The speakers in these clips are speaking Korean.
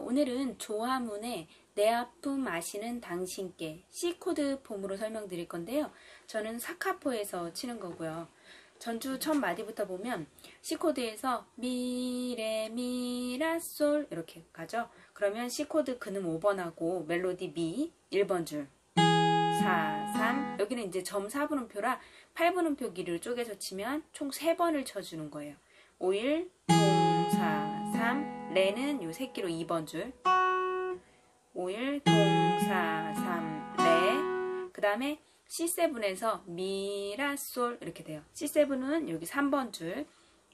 오늘은 조화문의 내 아픔 아시는 당신께 C코드 폼으로 설명드릴 건데요. 저는 사카포에서 치는 거고요. 전주 첫 마디부터 보면 C코드에서 미, 레, 미, 라, 솔 이렇게 가죠. 그러면 C코드 근음 5번하고 멜로디 미 1번 줄 4, 3 여기는 이제 점 4분음표라 8분음표 길이를 쪼개서 치면 총 3번을 쳐주는 거예요. 5, 1, 동, 4, 3 레는 요 새끼로 2번 줄 5, 1, 동, 4, 3 레 그 다음에 C7에서 미, 라, 솔 이렇게 돼요. C7은 여기 3번 줄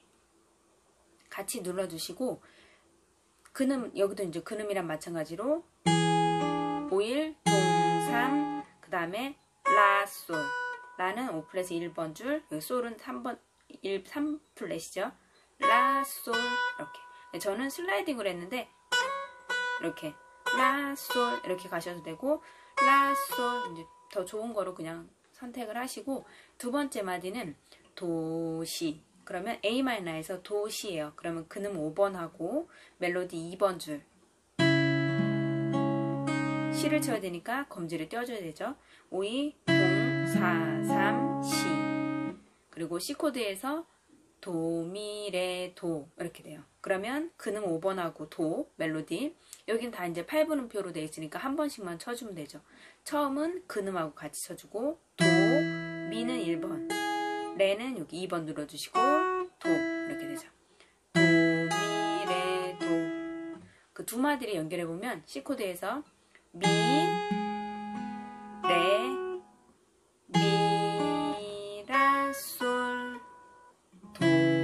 같이 눌러주시고 근음 여기도 이제 근음이랑 마찬가지로 5, 1, 동, 3 그 다음에 라, 솔 라는 5플랫 1번 줄 여기 솔은 3번 3플랫이죠. 라, 솔 이렇게 저는 슬라이딩을 했는데 이렇게 라, 솔 이렇게 가셔도 되고 라, 솔 이제 더 좋은 거로 그냥 선택을 하시고 두 번째 마디는 도, 시 그러면 A마이너에서 도, 시예요. 그러면 근음 5번 하고 멜로디 2번 줄 시를 쳐야 되니까 검지를 떼어줘야 되죠. 5, 2, 동, 4, 3, 시 그리고 C코드에서 도, 미, 레, 도 이렇게 돼요. 그러면 근음 5번하고 도, 멜로디 여긴 다 이제 8분음표로 되어 있으니까 한 번씩만 쳐주면 되죠. 처음은 근음하고 같이 쳐주고 도, 미는 1번 레는 여기 2번 눌러주시고 도 이렇게 되죠. 도, 미, 레, 도 그 두 마디를 연결해보면 C코드에서 미, 레, 미, 라, 솔 도,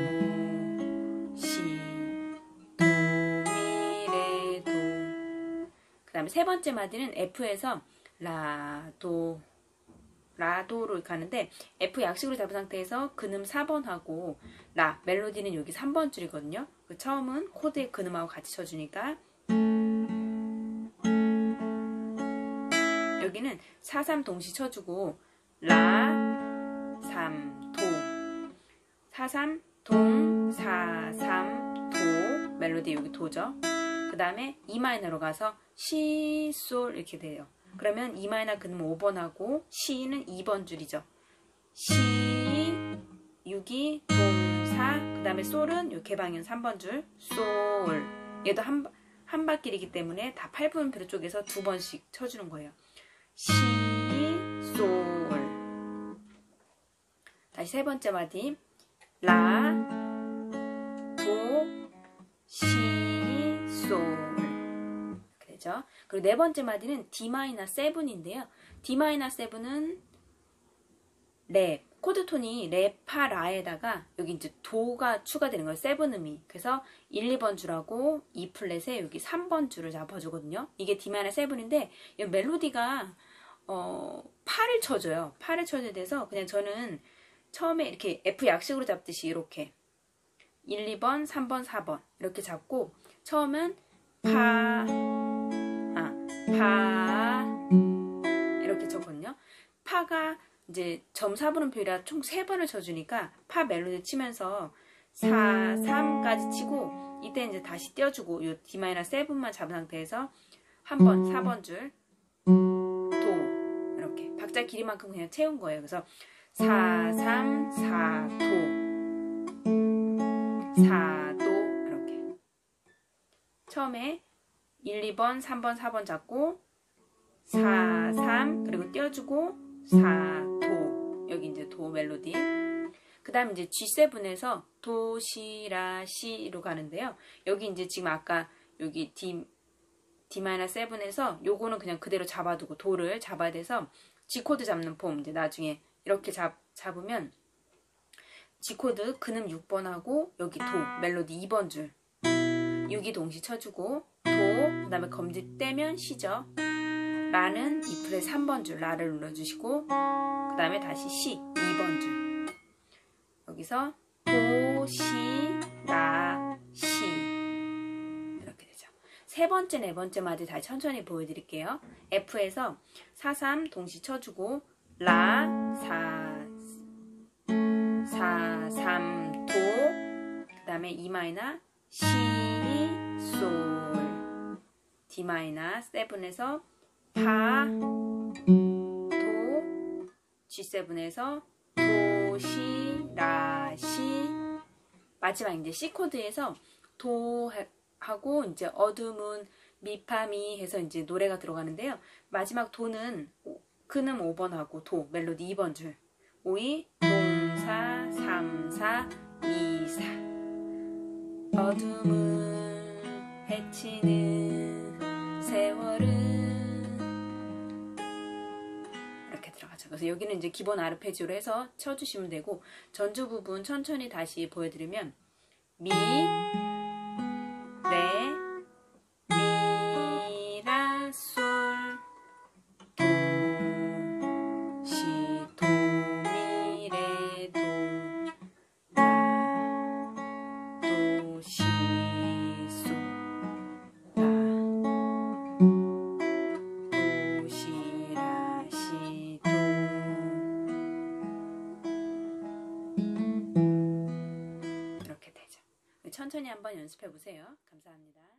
시, 도, 미, 레, 도 그 다음에 세 번째 마디는 F에서 라, 도, 라, 도로 가는데 F 약식으로 잡은 상태에서 근음 4번 하고 라, 멜로디는 여기 3번 줄이거든요. 그 처음은 코드의 근음하고 같이 쳐주니까 여기는 4, 3 동시 쳐주고 라, 3, 도 4, 3, 동, 4, 3, 도 멜로디 여기 도죠. 그 다음에 E마이너로 가서 시, 솔 이렇게 돼요. 그러면 E마이너 근음 5번 하고 시는 2번 줄이죠. 시, 6, 2, 동, 4 그 다음에 솔은 요 개방현 3번 줄 솔 얘도 한 바퀴이기 때문에 다 8분음표로 쪼개서 2번씩 쳐주는 거예요. 시, 솔 다시 세 번째 마디 라, 도, 시, 솔 이렇게 되죠. 그리고 네 번째 마디는 D-7인데요. D-7은 레, 코드톤이 레, 파, 라에다가 여기 이제 도가 추가되는 거예요. 세븐음이. 그래서 1, 2번 줄하고 2플랫에 여기 3번 줄을 잡아주거든요. 이게 D-7인데 이 멜로디가 파를 쳐줘요. 파를 쳐줘야 돼서 그냥 저는 처음에 이렇게 F 약식으로 잡듯이 이렇게 1, 2번, 3번, 4번 이렇게 잡고 처음은 파 이렇게 쳤거든요. 파가 이제 점 4분음표이라 총 3번을 쳐주니까 파 멜로디 치면서 4, 3까지 치고 이때 이제 다시 띄워주고 요 D-7만 잡은 상태에서 한 번 4번 줄 도 이렇게 박자 길이만큼 그냥 채운 거예요. 그래서 4, 3, 4, 도 4, 도 이렇게 처음에 1, 2번, 3번, 4번 잡고 4, 3 그리고 띄워주고 4, 도 여기 이제 도 멜로디 그 다음 이제 G7에서 도, 시, 라, 시로 가는데요. 여기 이제 지금 아까 여기 D-7에서 요거는 그냥 그대로 잡아두고 도를 잡아야 돼서 G코드 잡는 폼 이제 나중에 이렇게 잡으면 G코드 근음 6번 하고 여기 도 멜로디 2번 줄 6이 동시 쳐주고 도 그 다음에 검지 떼면 시죠. 라는 2플랫 3번 줄 라를 눌러주시고 그 다음에 다시 시 2번 줄 여기서 도, 시, 라, 시 이렇게 되죠. 세 번째, 네 번째 마디 다시 천천히 보여드릴게요. F에서 4, 3 동시 쳐주고 라, 4, 3, 도 그 다음에 E마이너 시, 솔 D 마이너 7에서 파, 도, G7에서 도, 시, 라, 시. 마지막 이제 C 코드에서 도 하고 이제 어둠은 미파미 해서 이제 노래가 들어가는데요. 마지막 도는 그는 5번 하고 도 멜로디 2번 줄. 5이 동사 3, 4, 2, 4. 어둠은 해치는 세월은 이렇게 들어가죠. 그래서 여기는 이제 기본 아르페지오로 해서 쳐주시면 되고 전주 부분 천천히 다시 보여드리면 미, 레, 미, 라, 솔, 도, 시, 도, 미, 레, 도, 라, 도, 시, 솔, 라, 도, 시, 라, 시, 도. 이렇게 되죠. 천천히 한번 연습해 보세요. 감사합니다.